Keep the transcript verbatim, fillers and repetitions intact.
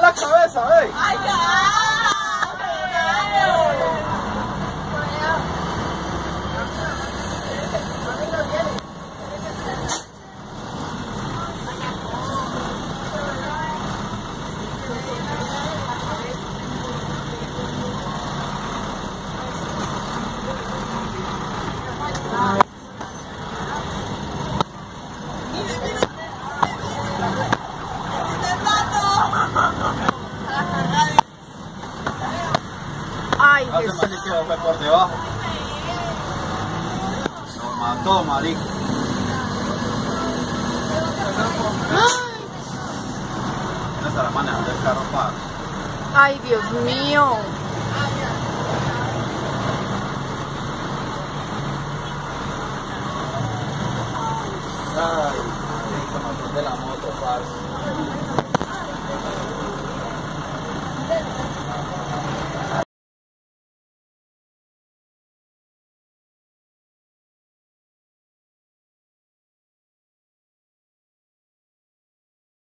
la cabeza, ve. ¡Ay, ya! Ay, Hace Jesús. más que quedó fue por debajo. Lo mató, marico. No estará manejando el carro para. Ay, Dios mío. Ay, el control de la moto, parce.